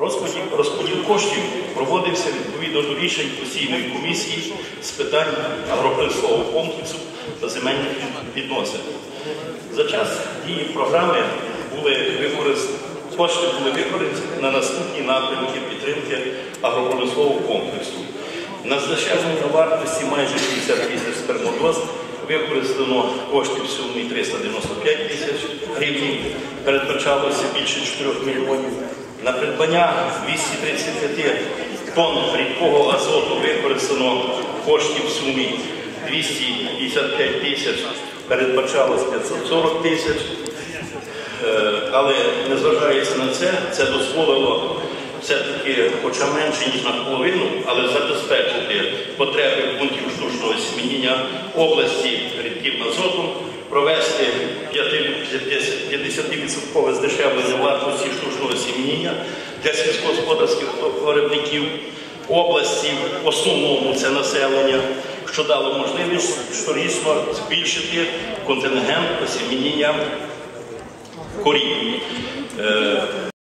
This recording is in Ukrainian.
Розподіл коштів проводився відповідно до рішень постійної комісії з питань агропромислового комплексу та земельних відносин. За час дії програми кошти були використані на наступні напрямки підтримки агропромислового комплексу. На здешевлення вартості майже 60 тисяч спермодоз використано коштів в сумі 395 тисяч гривень, передбачалося більше 4 мільйонів. На придбання 235 тонн рідкого азоту використано коштів в сумі 255 тисяч, передбачалось 540 тисяч. Але незважаючи на це дозволило все-таки, хоча менше, ніж наполовину, але забезпечити потреби пунктів штучного осінення області рідким азотом, провести 50% здешевлення вартості штучного осіння для сільськогосподарських виробників області, в основному це населення, що дало можливість щорічно збільшити контингент осіння корів.